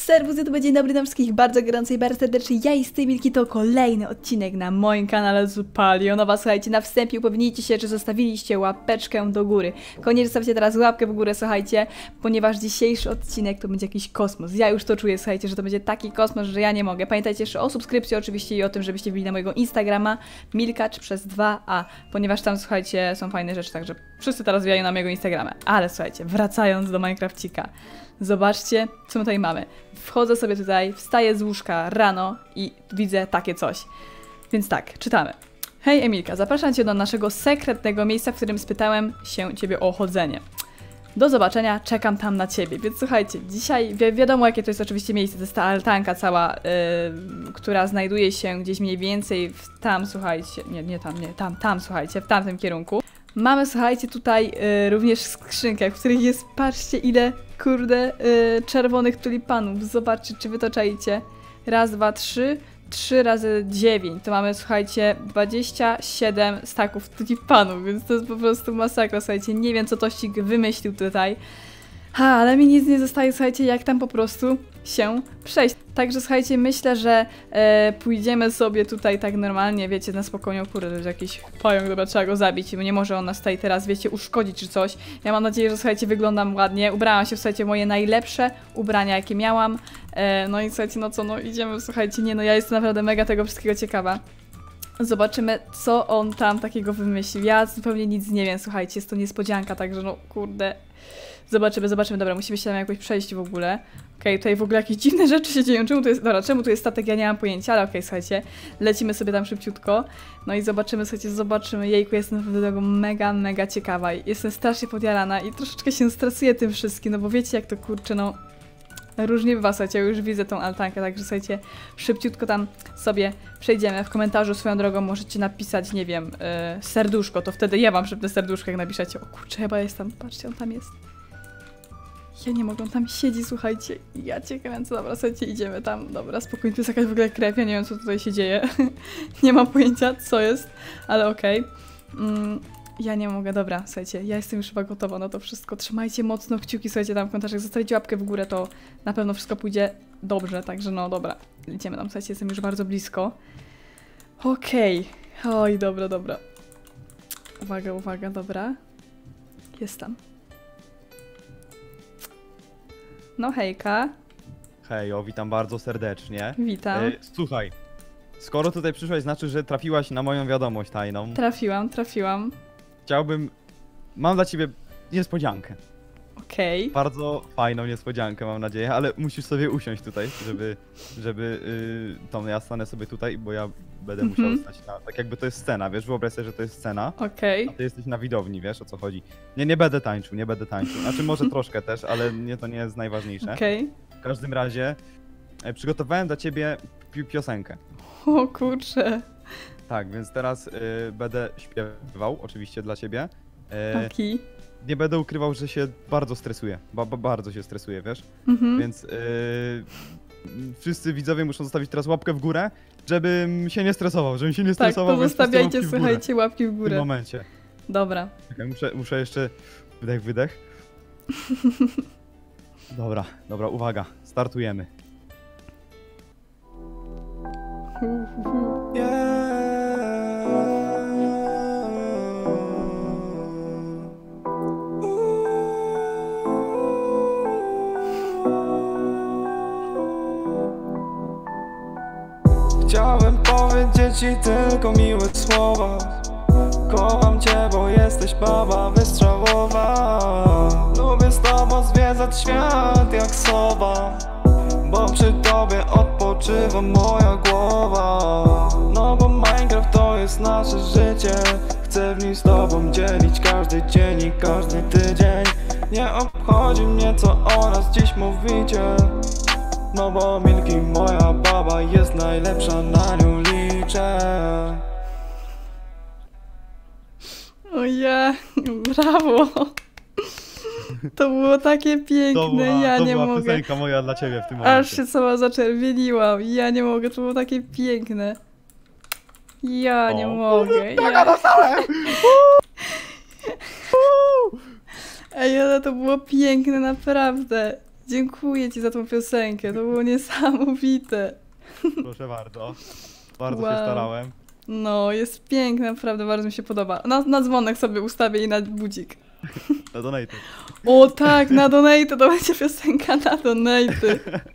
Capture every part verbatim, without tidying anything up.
Serwus, YouTube, dzień dobry na wszystkich bardzo gorąco i bardzo serdecznie. Ja jestem Milki, to kolejny odcinek na moim kanale z Palionowa. Słuchajcie, na wstępie upewnijcie się, że zostawiliście łapeczkę do góry. Koniecznie zostawcie teraz łapkę w górę, słuchajcie, ponieważ dzisiejszy odcinek to będzie jakiś kosmos. Ja już to czuję, słuchajcie, że to będzie taki kosmos, że ja nie mogę. Pamiętajcie jeszcze o subskrypcji oczywiście i o tym, żebyście wbili na mojego Instagrama Milkacz przez dwa A, ponieważ tam, słuchajcie, są fajne rzeczy, także wszyscy teraz wbijają na mojego Instagrama. Ale słuchajcie, wracając do Minecrafcika. Zobaczcie, co my tutaj mamy. Wchodzę sobie tutaj, wstaję z łóżka rano i widzę takie coś. Więc tak, czytami. Hej Emilka, zapraszam Cię do naszego sekretnego miejsca, w którym spytałem się Ciebie o chodzenie. Do zobaczenia, czekam tam na Ciebie. Więc słuchajcie, dzisiaj wi wiadomo jakie to jest oczywiście miejsce. To jest ta altanka cała, yy, która znajduje się gdzieś mniej więcej w tam, słuchajcie, nie, nie tam, nie, tam, tam, słuchajcie, w tamtym kierunku. Mamy, słuchajcie, tutaj y, również skrzynkę, w której jest, patrzcie ile, kurde, y, czerwonych tulipanów. Zobaczcie, czy wy to czaicie. Raz, dwa, trzy, trzy razy dziewięć. To mamy, słuchajcie, dwadzieścia siedem staków tulipanów, więc to jest po prostu masakra, słuchajcie. Nie wiem, co Tościk wymyślił tutaj. Ha, ale mi nic nie zostaje, słuchajcie, jak tam po prostu się przejść. Także słuchajcie, myślę, że e, pójdziemy sobie tutaj tak normalnie, wiecie, na spokojnie. Kurde, to jest jakiś pająk, dobra, trzeba go zabić, bo nie może on nas tutaj teraz, wiecie, uszkodzić czy coś. Ja mam nadzieję, że słuchajcie, wyglądam ładnie. Ubrałam się, słuchajcie, moje najlepsze ubrania, jakie miałam. E, no i słuchajcie, no co, no idziemy, słuchajcie, nie no, ja jestem naprawdę mega tego wszystkiego ciekawa. Zobaczymy, co on tam takiego wymyślił. Ja zupełnie nic nie wiem, słuchajcie, jest to niespodzianka, także no, kurde. Zobaczymy, zobaczymy. Dobra, musimy się tam jakoś przejść w ogóle. Okej, okay, tutaj w ogóle jakieś dziwne rzeczy się dzieją. Czemu tu jest... Dobra, czemu tu jest statek? Ja nie mam pojęcia, ale okej, okay, słuchajcie. Lecimy sobie tam szybciutko. No i zobaczymy, słuchajcie, zobaczymy. Jejku, jestem naprawdę tego mega, mega ciekawa. Jestem strasznie podjarana i troszeczkę się stresuję tym wszystkim, no bo wiecie jak to, kurczę, no... Różnie bywa, słuchajcie, ja już widzę tą altankę, także słuchajcie, szybciutko tam sobie przejdziemy. W komentarzu swoją drogą możecie napisać, nie wiem, yy, serduszko, to wtedy ja wam szybne serduszko, jak napiszecie. O kurczę, chyba jest tam, patrzcie, on tam jest. Ja nie mogę, on tam siedzi, słuchajcie, ja cię kręcę, dobra, słuchajcie, idziemy tam, dobra, spokojnie, to jest jakaś w ogóle krew, ja nie wiem, co tutaj się dzieje. Nie mam pojęcia, co jest, ale okej. Okay. Mm. Ja nie mogę, dobra, słuchajcie, ja jestem już chyba gotowa na to wszystko. Trzymajcie mocno kciuki, słuchajcie, tam w komentarzach, zostawicie łapkę w górę, to na pewno wszystko pójdzie dobrze, także no dobra. Idziemy tam, słuchajcie, jestem już bardzo blisko. Okej, okay. Oj, dobra, dobra. Uwaga, uwaga, dobra. Jestem. No hejka. Hejo, witam bardzo serdecznie. Witam. E, słuchaj, skoro tutaj przyszłaś, znaczy, że trafiłaś na moją wiadomość tajną. Trafiłam, trafiłam. Chciałbym... Mam dla ciebie niespodziankę. Okej. Okay. Bardzo fajną niespodziankę, mam nadzieję, ale musisz sobie usiąść tutaj, żeby... żeby yy, to ja stanę sobie tutaj, bo ja będę musiał mm -hmm. stać na... Tak jakby to jest scena, wiesz? Wyobraź sobie, że to jest scena. Okej. Okay. A ty jesteś na widowni, wiesz o co chodzi. Nie, nie będę tańczył, nie będę tańczył. Znaczy może troszkę też, ale nie, to nie jest najważniejsze. Okej. Okay. W każdym razie e, przygotowałem dla ciebie pi piosenkę. O kurczę. Tak, więc teraz y, będę śpiewał, oczywiście dla ciebie. Y, okay. Nie będę ukrywał, że się bardzo stresuję. Ba, ba, bardzo się stresuję, wiesz? Mm-hmm. Więc y, wszyscy widzowie muszą zostawić teraz łapkę w górę, żebym się nie stresował, żebym się nie stresował. Tak, to zostawiajcie, słuchajcie, łapki w górę. W tym momencie. Dobra. Czekaj, muszę, muszę jeszcze... Wydech, wydech. Dobra, dobra, uwaga, startujemy. Chciałem powiedzieć ci tylko miłe słowa. Kocham cię, bo jesteś baba wystrzałowa. Lubię z tobą zwiedzać świat jak sowa, bo przy tobie odpoczywa moja głowa. No bo Minecraft to jest nasze życie. Chcę w nim z tobą dzielić każdy dzień i każdy tydzień. Nie obchodzi mnie co o nas dziś mówicie, no bo Milki moja baba jest najlepsza, na nią liczę. O ja, brawo. To było takie piękne, to była, ja to nie była mogę. Piosenka moja dla ciebie w tym momencie. Aż się sama zaczerwieniłam, ja nie mogę, to było takie piękne. Ja o, nie mogę. Tak, ja... dostałem! Ej, ale to było piękne, naprawdę. Dziękuję ci za tą piosenkę, to było niesamowite. Proszę bardzo. Bardzo Wow. się starałem. No, jest piękne, naprawdę bardzo mi się podoba. Na, na dzwonek sobie ustawię i na budzik. Na donate. O tak, na donate, to będzie piosenka na donate.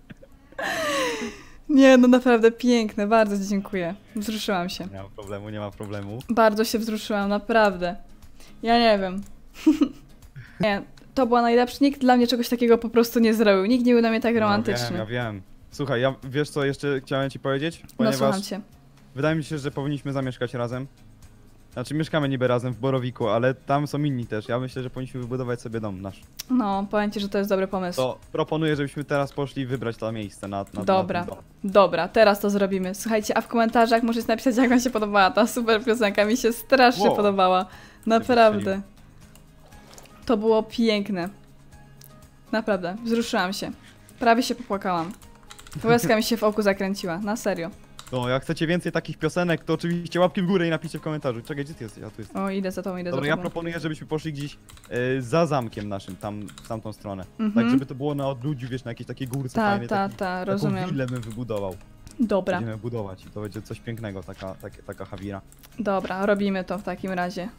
Nie, no naprawdę piękne, bardzo ci dziękuję. Wzruszyłam się. Nie ma problemu, nie ma problemu. Bardzo się wzruszyłam, naprawdę. Ja nie wiem. Nie, to była najlepsza. Nikt dla mnie czegoś takiego po prostu nie zrobił. Nikt nie był na mnie tak romantyczny. No, wiem, ja wiem. Słuchaj, ja wiesz co jeszcze chciałem ci powiedzieć? No Ponieważ słucham cię. wydaje mi się, że powinniśmy zamieszkać razem. Znaczy mieszkamy niby razem w Borowiku, ale tam są inni też. Ja myślę, że powinniśmy wybudować sobie dom nasz. No, powiem ci, że to jest dobry pomysł. To proponuję, żebyśmy teraz poszli wybrać to miejsce na, na Dobra. na ten dom. Dobra, teraz to zrobimy. Słuchajcie, a w komentarzach możecie napisać, jak wam się podobała ta super piosenka. Mi się strasznie Wow. podobała. Naprawdę. To było piękne. Naprawdę, wzruszyłam się. Prawie się popłakałam. Łezka mi się w oku zakręciła, na serio. No, jak chcecie więcej takich piosenek, to oczywiście łapki w górę i napiszcie w komentarzu. Czekaj, gdzie ty jesteś? Ja tu jestem. O, idę za tobą, idę Dobra, za ja tobą. proponuję, żebyśmy poszli gdzieś e, za zamkiem naszym, tam w tamtą stronę. Mhm. Tak, żeby to było na odludziu, wiesz, na jakiejś takiej górce Ta, fajnej, ta, taki, ta, taką rozumiem. willę bym wybudował. Dobra, Będziemy budować i to będzie coś pięknego, taka, taka, taka Hawira. dobra, robimy to w takim razie.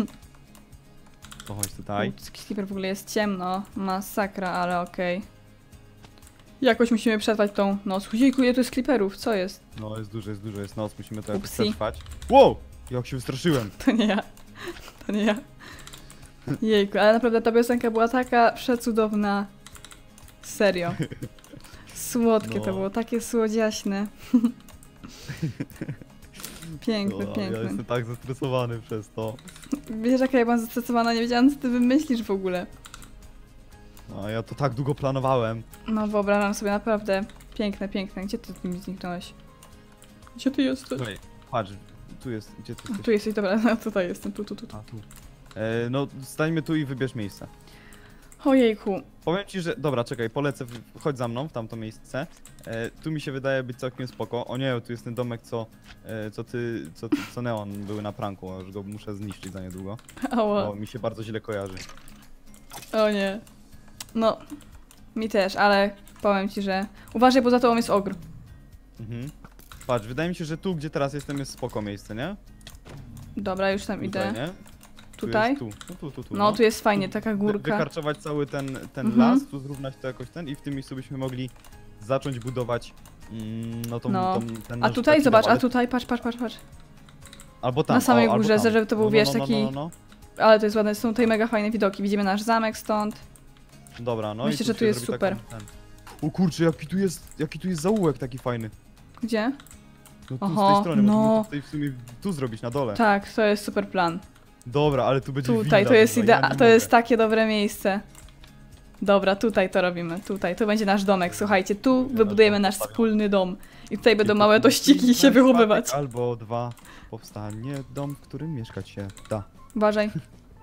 To chodź tutaj. Skipper w ogóle jest ciemno, masakra, ale okej. Jakoś musimy przetrwać tą noc. Jejku, ile tu jest kliperów, co jest? No, jest dużo, jest dużo, jest noc, musimy to jakoś Upsi. przetrwać. Wow! Jak się wystraszyłem. To nie ja. To nie ja. Jejku, ale naprawdę ta piosenka była taka przecudowna. Serio. Słodkie No. to było, takie słodziaśne. Piękne, No, ja piękne. jestem tak zestresowany przez to. Wiesz, jaka ja byłam zestresowana, nie wiedziałam, co ty wymyślisz w ogóle. No, ja to tak długo planowałem. No wyobrażam sobie naprawdę piękne, piękne. Gdzie ty mi zniknąłeś? Gdzie ty jesteś? Słuchaj, patrz, tu jest, gdzie ty jesteś? Tu jesteś, dobra, no tutaj jestem, tu, tu, tu. tu. A, tu. E, no, stańmy tu i wybierz miejsce. Ojejku, Powiem ci, że... Dobra, czekaj, polecę, w- chodź za mną w tamto miejsce. E, tu mi się wydaje być całkiem spoko. O nie, tu jest ten domek, co, e, co ty, co, co Neon były na pranku, a już go muszę zniszczyć za niedługo. ała, Bo mi się bardzo źle kojarzy. o nie. No, mi też, ale powiem ci, że uważaj, bo za tobą jest ogr. Mhm. Patrz, wydaje mi się, że tu, gdzie teraz jestem, jest spoko miejsce, nie? Dobra, już tam Tutaj, idę. nie? Tu Tutaj? jest, tu. No, tu, tu, tu, No, tu jest fajnie, taka Wy- górka. Wykarczować cały ten, ten Mhm. las, tu zrównać to jakoś ten i w tym miejscu byśmy mogli zacząć budować mm, no, tą, No. tą, ten A nasz tutaj, taki zobacz, dom, a ale- tutaj, patrz, patrz, patrz, patrz. Albo tam, na samej o, albo górze, tam. żeby to był, no, wiesz, no, no, taki- No, no, Ale to jest ładne, są tutaj mega fajne widoki. Widzimy nasz zamek stąd. no. Dobra, no Myślę, i że tu się jest zrobi super. Taką, ten... O kurczę, jaki tu jest, jaki tu jest zaułek taki fajny. Gdzie? No tu Oho, z tej strony, no. możemy to tutaj w sumie tu zrobić na dole. Tak, to jest super plan. Dobra, ale tu będzie Tutaj, willa to jest duża, idea, ja nie to mogę. jest takie dobre miejsce. Dobra, tutaj to robimy, tutaj, to będzie nasz domek, słuchajcie, tu Będzie wybudujemy nasz nasz dom wspólny dom. I tutaj będą Tylko małe tu tościki się jeden wychowywać. czwartek Albo dwa, powstanie dom, w którym mieszkać się da. Uważaj.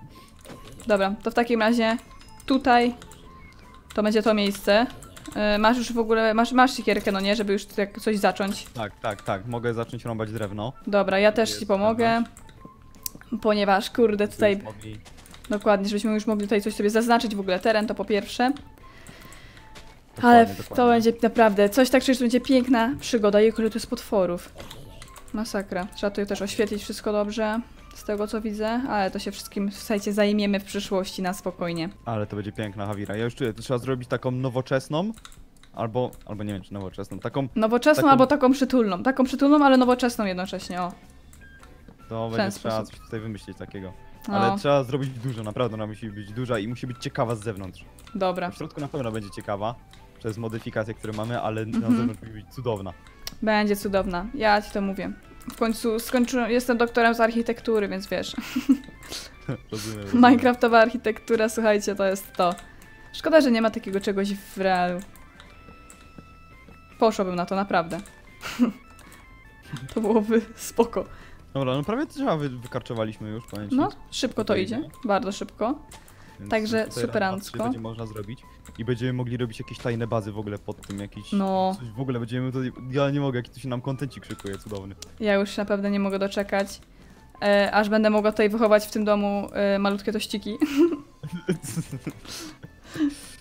Dobra, to w takim razie tutaj to będzie to miejsce. Yy, masz już w ogóle, masz, masz siekierkę, no nie, żeby już tak coś zacząć. Tak, tak, tak, mogę zacząć rąbać drewno. Dobra, ja też Jest ci pomogę. Ponieważ, kurde, tutaj Żebyśmy mogli- dokładnie, żebyśmy już mogli tutaj coś sobie zaznaczyć w ogóle. Teren to po pierwsze. Dokładnie, Ale dokładnie. to będzie naprawdę, coś tak, że to będzie piękna przygoda. Jej, ile tu jest potworów. Masakra. Trzeba tutaj też oświetlić wszystko dobrze, z tego co widzę, ale to się wszystkim, słuchajcie, zajmiemy w przyszłości na spokojnie. Ale to będzie piękna Hawira. Ja już czuję, to trzeba zrobić taką nowoczesną, albo, albo nie wiem czy nowoczesną, taką, Nowoczesną Taką- albo taką przytulną. Taką przytulną, ale nowoczesną jednocześnie, o. to ten będzie trzeba sposób. coś tutaj wymyślić takiego. No, Ale trzeba zrobić dużo, naprawdę ona musi być duża i musi być ciekawa z zewnątrz. dobra. W środku na pewno będzie ciekawa, przez modyfikacje, które mamy, ale na Mhm. zewnątrz musi być cudowna. Będzie cudowna. Ja ci to mówię. W końcu skończyłem, jestem doktorem z architektury, więc wiesz. Rozumiem. rozumiem. Minecraftowa architektura, słuchajcie, to jest to. Szkoda, że nie ma takiego czegoś w realu. Poszłabym na to, naprawdę. To byłoby spoko. Dobra, no prawie drzewa wy, wykarczowaliśmy już, powiem ci. No, szybko to Tutaj idzie. idzie. Bardzo szybko. Więc także tutaj superancko. raz, dwa, trzy będzie można zrobić. I będziemy mogli robić jakieś tajne bazy w ogóle pod tym, jakiś... No. Coś w ogóle będziemy tutaj... Ja nie mogę, jaki tu się nam kontencik szykuje, cudowny. Ja już się naprawdę nie mogę doczekać. E, aż będę mogła tutaj wychować w tym domu e, malutkie tościki.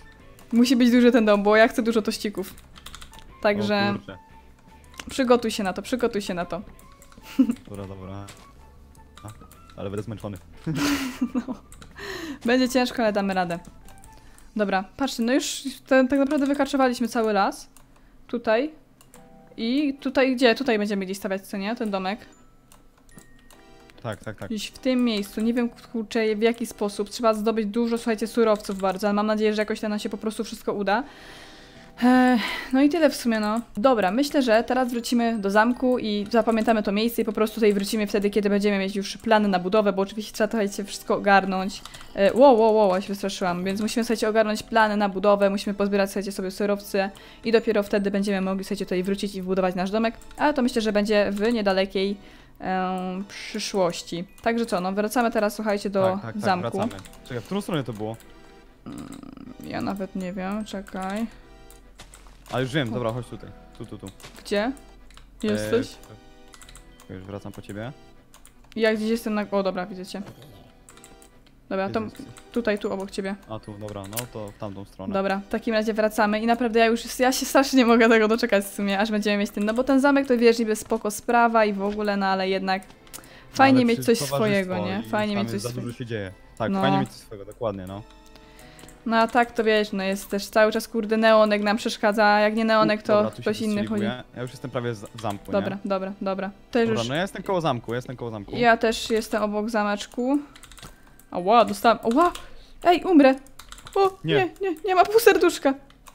Musi być duży ten dom, bo ja chcę dużo tościków. Także O kurczę. przygotuj się na to, przygotuj się na to. Dobra, dobra. A, ale będę zmęczony. No. Będzie ciężko, ale damy radę. Dobra, patrzcie, no już te, tak naprawdę wykarczowaliśmy cały las. Tutaj. I tutaj, gdzie? Tutaj będziemy gdzieś stawiać, co nie? Ten domek. Tak, tak, tak. Gdzieś w tym miejscu. Nie wiem, kurczę, w jaki sposób. Trzeba zdobyć dużo, słuchajcie, surowców bardzo, ale mam nadzieję, że jakoś tam nam się po prostu wszystko uda. Eee, no i tyle w sumie, no. Dobra, myślę, że teraz wrócimy do zamku i zapamiętamy to miejsce i po prostu tutaj wrócimy wtedy, kiedy będziemy mieć już plany na budowę, bo oczywiście trzeba słuchajcie, wszystko ogarnąć. Eee, wow, wow, wow, ja się wystraszyłam, więc musimy słuchajcie, ogarnąć plany na budowę, musimy pozbierać słuchajcie, sobie surowce i dopiero wtedy będziemy mogli słuchajcie, tutaj wrócić i wbudować nasz domek, ale to myślę, że będzie w niedalekiej em, przyszłości. Także co, no wracamy teraz słuchajcie do tak, tak, tak, zamku. wracamy. Czekaj, w którą stronę to było? Ja nawet nie wiem, czekaj. A już wiem, dobra, chodź tutaj. Tu, tu, tu. Gdzie? Jesteś? Eee, już wracam po ciebie. Ja gdzieś jestem na... O, dobra, widzę cię. Dobra, to Jest, jest. tutaj, tu obok ciebie. A tu, dobra, no to w tamtą stronę. Dobra, w takim razie wracamy i naprawdę ja już, ja się strasznie nie mogę tego doczekać w sumie, aż będziemy mieć ten, no bo ten zamek to wiesz, niby spoko sprawa i w ogóle, no ale jednak fajnie Ale mieć coś przy swojego, towarzystwo nie? i Fajnie tam mieć coś jest za swojego. dużo się dzieje. Tak, No. fajnie mieć coś swojego, dokładnie, no. No a tak to wiesz, no jest też cały czas kurde neonek nam przeszkadza, a jak nie neonek to Dobra, tu się ktoś inny chodzi. wystrzeliwuję. Ja już jestem prawie z- w zamku, Dobra, nie? dobra, dobra. Też Dobra, już... no ja jestem koło zamku, ja jestem koło zamku. Ja też jestem obok zameczku. Ała, dostałam. Ała! Ej, umrę! O, nie, Nie. nie, nie, ma pół serduszka.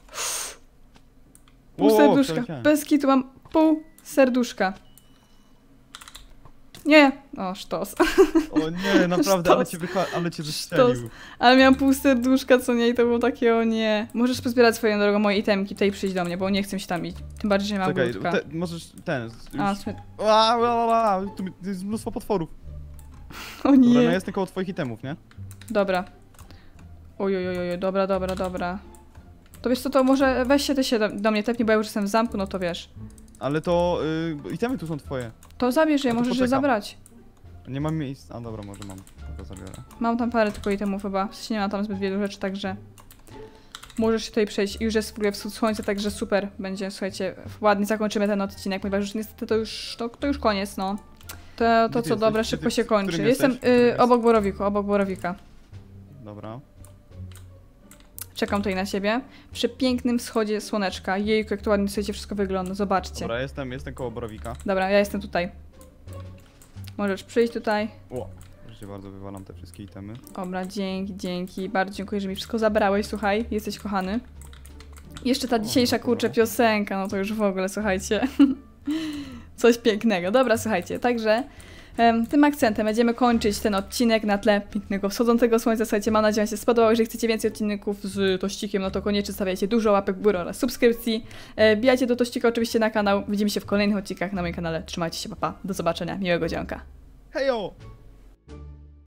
Pół Wow, serduszka. przeleciałem. Bez kitu mam pół serduszka. Nie! O, sztos. O nie, naprawdę, ale Sztos. cię, wycha- ale cię zestrzelił. Ale miałam pół serduszka, co nie? I to było takie, o nie. Możesz pozbierać swoją drogą moje itemki, tutaj przyjść do mnie, bo nie chcę się tam iść. Tym bardziej, że nie mam Czekaj, ogródka. te, możesz ten... Już... A, smy... A, a, a, a, tu jest mnóstwo potworów. O Dobra, no nie. ja jestem koło twoich itemów, nie? Dobra. Oj, oj, oj, oj, dobra, dobra, dobra. To wiesz co, to może weź się ty się do, do mnie tepnij, bo ja już jestem w zamku, no to wiesz. Ale to... Y, itemy tu są twoje. To zabierz je, No to możesz je poczekam. zabrać. Nie mam miejsca. A dobra, może mam. To zabiorę. Mam tam parę tylko itemów chyba, w sensie nie ma tam zbyt wielu rzeczy, także... Możesz się tutaj przejść. Już jest w ogóle wschód słońca, także super będzie, słuchajcie, ładnie zakończymy ten odcinek, ponieważ już niestety to już, to, to już koniec, no. To, to Gdzie ty co, jesteś? dobra, Gdzie szybko ty- się w którym kończy. jesteś? Jestem W którym y, jest? obok Borowiku, obok Borowika. Dobra. Czekam tutaj na siebie. Przy pięknym wschodzie słoneczka. Jejku, jak to ładnie słuchajcie, wszystko wygląda, zobaczcie. Dobra, jestem, jestem koło Borowika. Dobra, ja jestem tutaj. Możesz przyjść tutaj. O, proszę bardzo, wywalam te wszystkie itemy. Dobra, dzięki, dzięki. Bardzo dziękuję, że mi wszystko zabrałeś, słuchaj. Jesteś kochany. Jeszcze ta dzisiejsza, kurczę, piosenka, no to już w ogóle, słuchajcie. Coś pięknego. Dobra, słuchajcie, także em, tym akcentem będziemy kończyć ten odcinek na tle pięknego wschodzącego słońca. Słuchajcie, mam nadzieję, że się spodobał. Jeżeli chcecie więcej odcinków z Tościkiem, no to koniecznie stawiajcie dużo łapek w górę oraz subskrypcji. E, Bijajcie do Tościka oczywiście na kanał. Widzimy się w kolejnych odcinkach na moim kanale. Trzymajcie się, papa. Do zobaczenia. Miłego dzionka. Hejo!